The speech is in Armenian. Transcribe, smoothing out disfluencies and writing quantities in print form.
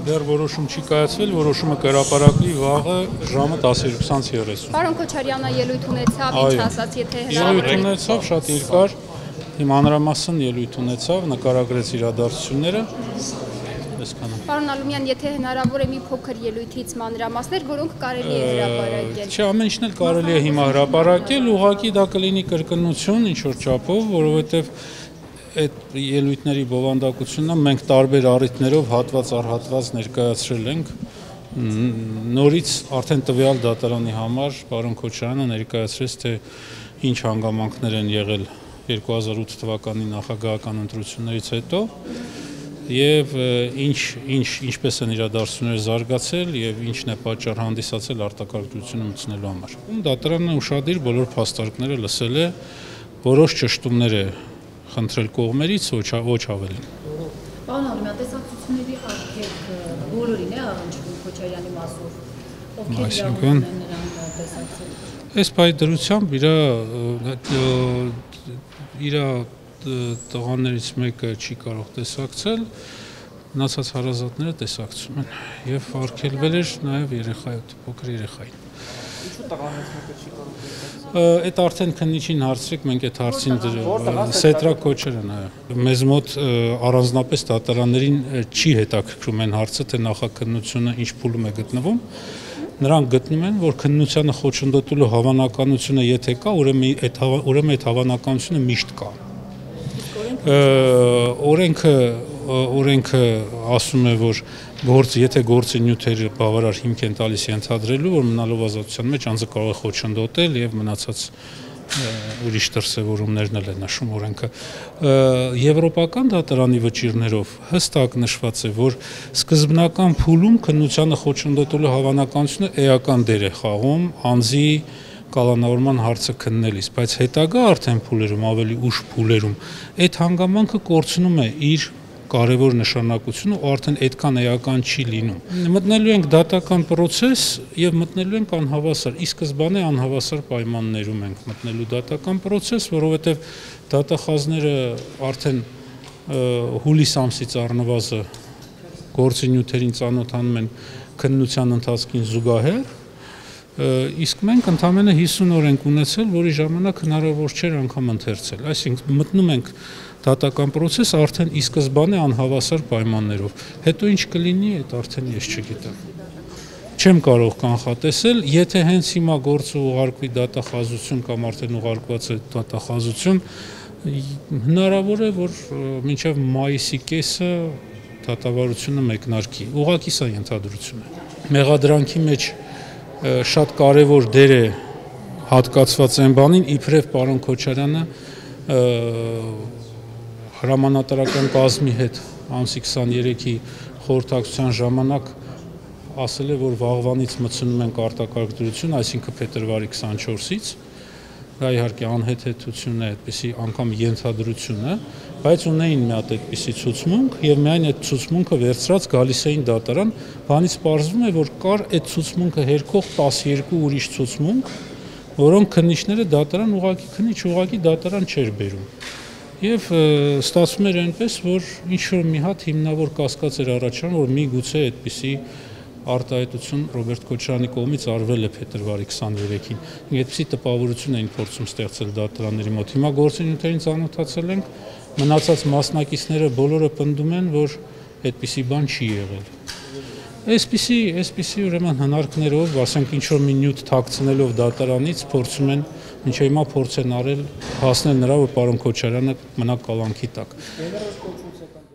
Դեռ որոշում չի կայացվել, որոշումը կհրապարակվի վաղը ժամը 12:30։ Պարոն Քոչարյանը ելույթ ունեցավ, ինչ ասաց, եթե ելույթ ունեցավ շատ երկար, մանրամասն ելույթ ունեցավ, նկարագրեց իրադարձությունները։ Պարոն Ալումյան, եթե հնարավոր է մի փոքր ելույթից մանրամասներ, որոնք կարելի է հրապարակել։ Չէ, ամեն ինչն էլ կարելի է հիմա հրապարակել, ուղղակի դա կլինի կրկնություն ինչ որ չափով, որովհետև այդ ելույթների բովանդակությունը մենք տարբեր առիթներով հատված առ հատված ներկայացրել ենք։ Նորից արդեն տվյալ դատարանի համար պարոն Քոչարյանը ներկայացրեց, թե ինչ հանգամանքներ են եղել 2008 թվականի նախագահական ընտրություններից հետո եւ ինչպես են իրադարձությունները զարգացել եւ ինչն է պատճառ հանդիսացել արտակարգությունը մտցնելու համար։ Դատարանը ուշադիր բոլոր փաստարկները լսել է, որոշ ճշտումներ է խնդրել կողմերից, ոչ ավելին։ Պարոն Ալումյան, տեսակցությունների արգելք բոլորին է առնչվում Քոչարյանի մասով, ովքեր իրավունք ունեն նրան տեսակցել։ Այս պայդրությամբ իր տղաներից մեկը չի կարող տեսակցել, մնացած հարազատները տեսակցում են եւ արգելվել էր նաեւ փոքր երեխային։ Ինչու տղաներից մեկը չի կարող տեսնել։ Այդ արդեն քննիչին հարցրեք, մենք այդ հարցին Սետրակ Քոչարյան, մեզ մոտ առանձնապես դատարաններին չի հետաքրքրում այն հարցը, թե նախաքննությունը ինչ փուլում է գտնվում։ Նրանք գտնում են, որ քննությանը խոչընդոտելու հավանականությունը եթե կա, ուրեմն այդ հավանականությունը միշտ կա։ Օրենքը ասում է, որ եթե գործի նյութերը բավարար հիմք են տալիս ենթադրելու, որ մնալով ազատության մեջ անձը կարող է խոչընդոտել եւ մնացած ուրիշ դրսևորումներն էլ է նշում օրենքը։ Եվրոպական դատարանի վճիռներով հստակ նշված է, որ սկզբնական փուլում քննությանը խոչընդոտելու հավանականությունը էական դեր է խաղում անձի կալանավորման հարցը քննելիս, բայց հետագա արդեն փուլերում, ավելի ուշ փուլերում այդ հանգամանքը կորցնում է իր կարևոր նշանակությունը ու արդեն այդքան էական չի լինում։ Մտնելու ենք դատական process եւ մտնելու ենք անհավասար, ի սկզբանե անհավասար պայմաններում ենք մտնելու դատական process, որովհետեւ դատախազները արդեն հուլիս ամսից առնվազն գործի նյութերին ծանոթանում են քննության ընթացքին զուգահեռ, իսկ մենք ընդամենը 50 օր ենք ունեցել, որի ժամանակ հնարավոր չէր անգամ ընթերցել, այսինքն մտնում ենք դատական process արդեն ի սկզբանե անհավասար պայմաններով։ Հետո ինչ կլինի, այդ արդեն ես չգիտեմ։ Չեմ կարող կանխատեսել, եթե հենց հիմա գործը ուղարկվի դատախազություն կամ արդեն ուղարկված է դատախազություն, հնարավոր է, որ մինչև մայիսի կեսը դատավարությունը մեկնարկի։ Ուղղակի սա ենթադրություն է։ Մեղադրանքի մեջ շատ կարևոր դեր է հատկացված այն բանին, իբրև պարոն Քոչարյանը հրամանատարական կազմի հետ ամսի 23-ի խորհրդակցության ժամանակ ասել է, որ վաղվանից մտցնում ենք արտակարգ դրություն, այսինքն փետրվարի 24-ից, դա իհարկե անհեթեթություն է, այդպիսի անգամ ենթադրություն է, բայց ունեին մի հատ այդպիսի ցուցմունք եւ միայն այդ ցուցմունքը վերցրած գալիս էին դատարան, բանից պարզվում է, որ կար այդ ցուցմունքը հերքող 12 ուրիշ ցուցմունք, որոնք քննիչները դատարան ուղղակի դատարան չէր բերում։ Եվ ստացվում էր այնպես, որ ինչ-որ մի հատ հիմնավոր կասկած էր առաջանում, որ միգուցե այդպիսի արտահայտություն Ռոբերտ Քոչարյանի կողմից արվել է փետրվարի 23-ին։ Այդպիսի տպավորություն էին փորձում ստեղծել դատարանների մոտ։ Հիմա գործընթացին ծանոթացել ենք, մնացած մասնակիցները բոլորը պնդում են, որ այդպիսի բան չի եղել։ Այսպիսի ուրեմն հնարքներով, ասենք ինչ-որ մի նյութ թաքցնելով դատարանից փորձում են մինչև հիմա փորձ են արել հասնել նրա, որ պարոն Քոչարյանը մնա կալանքի տակ։